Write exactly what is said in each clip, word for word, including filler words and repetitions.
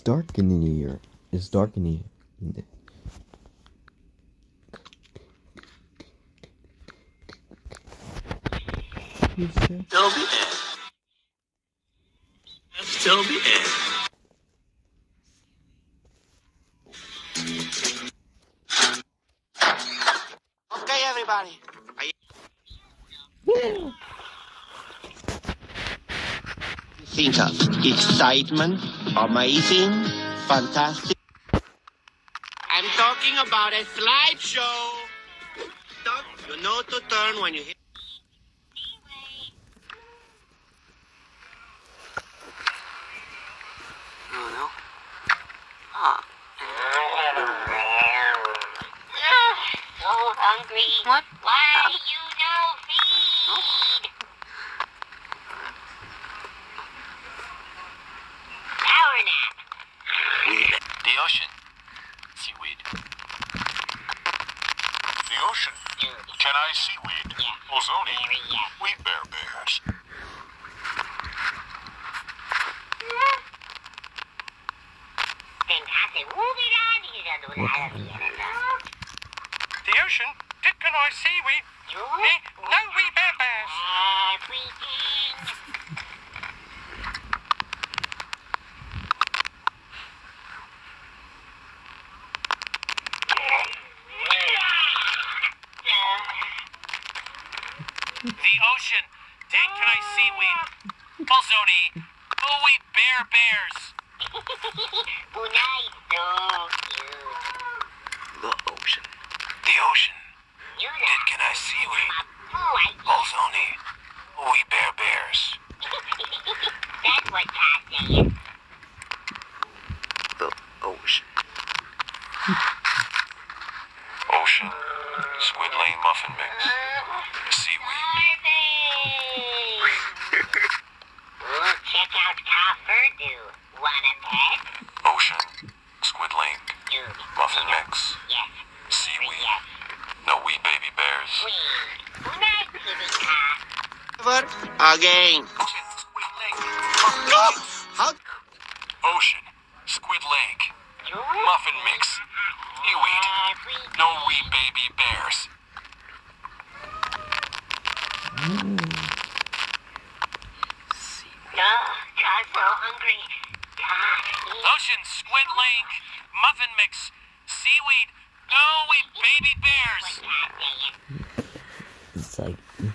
It's dark in here. It's dark in here. Still be in. Still be in. Okay, everybody. Are you... Think of excitement, amazing, fantastic. I'm talking about a slideshow. You know to turn when you hit. Oh no. Ah. So hungry. What? Why you no feed? Power nap. The ocean. Seaweed. The ocean. Can I seaweed? Yeah. Ozoni. Very yes. We bear bears. The ocean. Did can I seaweed? Me? No, we bear bears. Everything. The ocean. Did can I seaweed? Ozoni. Oh, we bear bears. Unai so cute. The ocean. The ocean. Did can I seaweed? Ozoni. Oh, we bear bears. That's what Pat's saying. The ocean. Ocean. Squid Lane muffin mix. Seaweed. Ooh, check out Cofferdu. Want a pet? Ocean. Squid Link. Dude. Muffin mix. Yes. Seaweed. Yes. No wee baby bears. Weed. Unai kitty cat. Never again. Ocean. Squid Lake. Muffin mix. How? Ocean. Squid Lake. You? Muffin mix. Seaweed. Everything. No wee baby bears. No, God's so hungry. God, eat. Ocean. Squid Lake. Muffin mix. Seaweed. Oh, we baby bears. What Pat's saying. It's like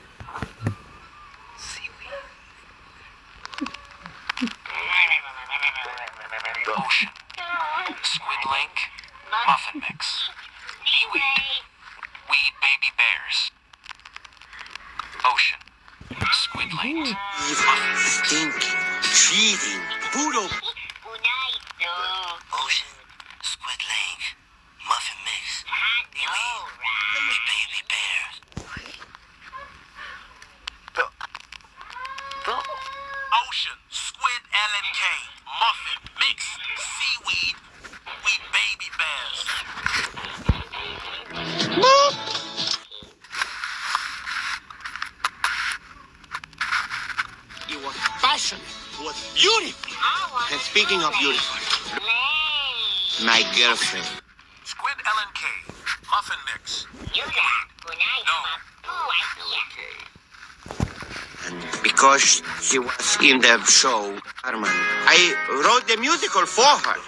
Ocean. Squid Link. Muffin mix. Seaweed. Weed baby bears. Ocean. Squid Link. Evil, stinking, cheating, poodle. Unai so Ocean. Squid Lake. Muffin mix. I know, right? We baby bears. The, the Ocean. Squid L M K. Muffin mix. Seaweed. We baby bears. It was passionate. It was beautiful. I want And speaking of beautiful, Play. my girlfriend. Squid L N K. Muffin mix. You that. Unai No. Ooh, idea. And because she was in the show, Carmen, I wrote the musical for her.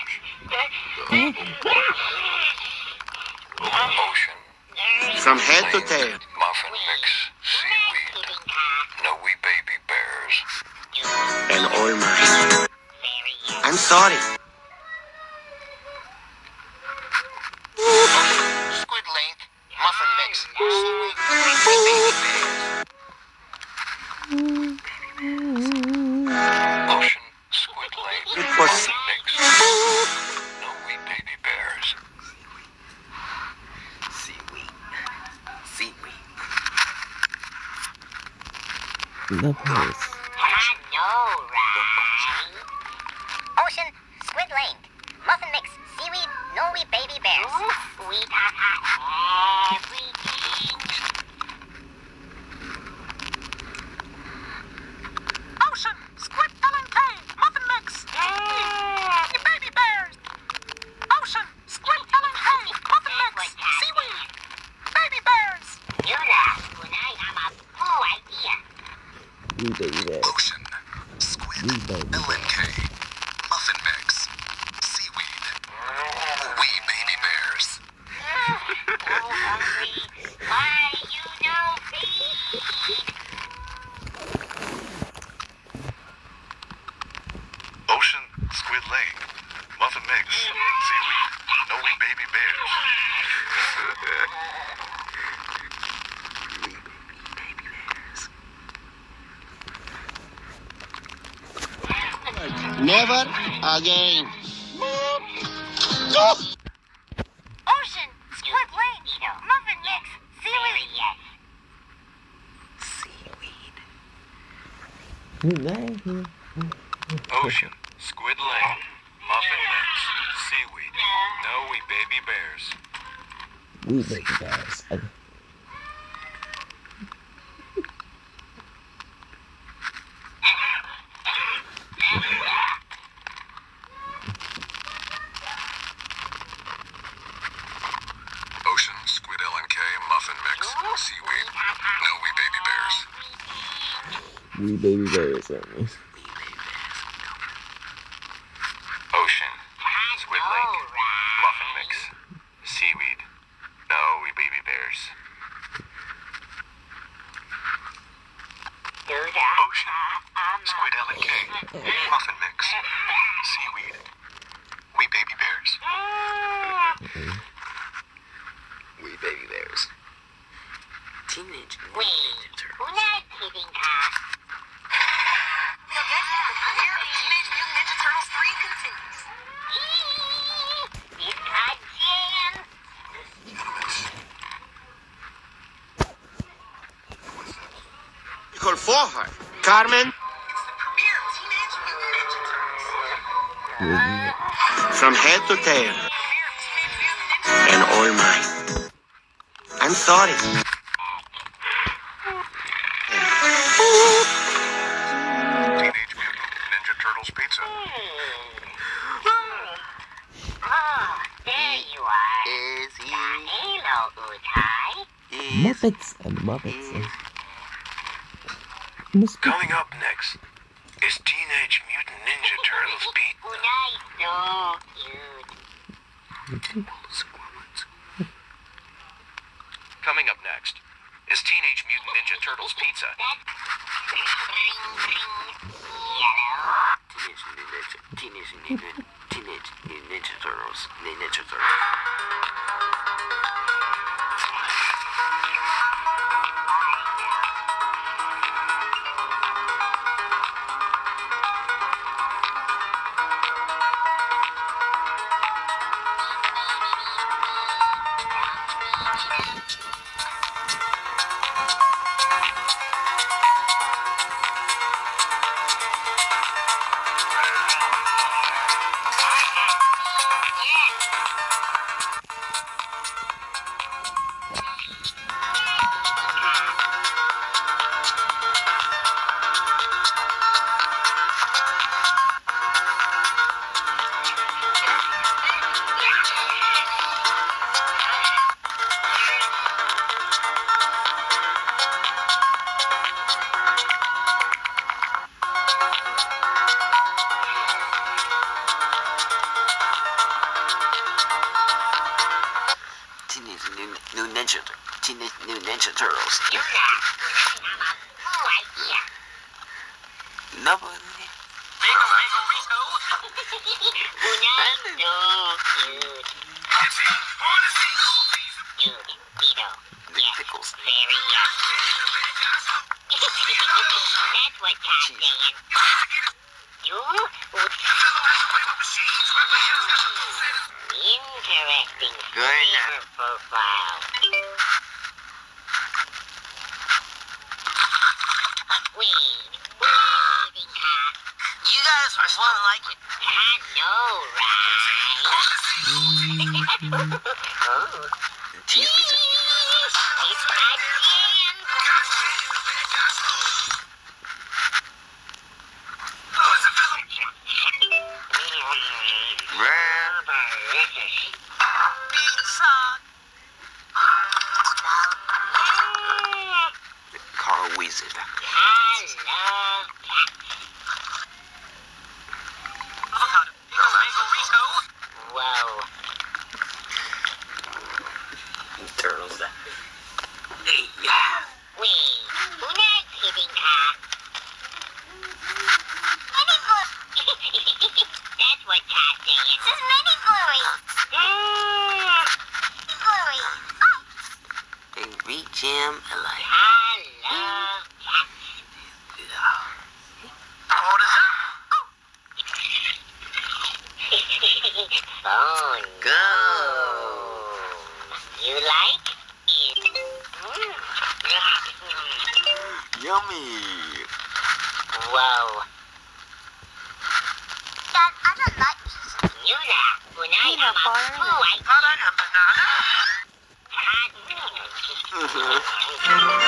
Ocean. From head to tail. Muffin mix. Seaweed. No wee baby bears. And all mine. I'm sorry. Squid Link. Muffin mix. Seaweed. We baby bears. Ocean. Squid Lake. It was Muffin mix. No wee baby bears. Seaweed. Seaweed. the place. I know, right? Ocean, Squid Lake, Muffin Mix, Seaweed, Norway Baby Bears. We got everything. Ocean, Squid L and K, Muffin Mix, Seaweed, Baby baby. L N K, Muffin Mix, Seaweed, Wee Baby Bears. So hungry. Why you no feed? Ocean, Squid Lake, Muffin Mix, Seaweed, No Wee Baby Bears. Never again. Ocean, Squid Lake, Muffin Mix, Seaweed. Seaweed. Ocean, Squid Lake, Muffin Mix, Seaweed, No Wee Baby Bears. We baby bears. I, Ocean, Squid L N K, Muffin Mix, Seaweed, No Wee Baby Bears. we baby bears, aren't we? Ocean, Squid Lake, Muffin Mix, Seaweed, No Wee Baby Bears. Ocean, Squid L N K, Muffin Mix, Seaweed, Wee Baby Bears. Wee Baby Bears. Teenage Wait, who's not kidding, huh? Teenage Mutant Ninja Turtles three continues. It's hot jam. Musical for her. Carmen, Premiere Teenage Mutant Ninja Turtles. from head to tail, Premiere Teenage Mutant Ninja and all mine. I'm sorry. Teenage Mutant Ninja Turtles Pizza. Oh, there you are. Is he? Hello, Utai. Muppets and Muppets. Miss Piggy. Coming up next is Teenage Mutant Ninja Turtles Pizza. Unai, so cute. Coming up next is Teenage Mutant Ninja Turtles Pizza. Yellow. Teenage Mutant Ninja, Teenage Mutant, Teenage Mutant Ninja Turtles, Ninja Turtles. Teenage New, new Ninja, Teenage New Ninja Turtles. You're not. Oh, I yeah. No, but Unai, so cute. Cute. Vito. Yes. pickles. Very yes. That's what Todd's saying. You? Interesting Good flavor profile. Wait, what are you eating, huh? You guys are fun like it. I know, right? Oh. Cheese pizza. It's hot jam. Delicious. Pizza. Carl Weezer. I love cats. am alive. I love Hold us up. phone. Go. You like it? Yummy. Whoa. Dad, I don't like these. Yuna, unai Peanut ama butter. buhay. Para a banana. Had-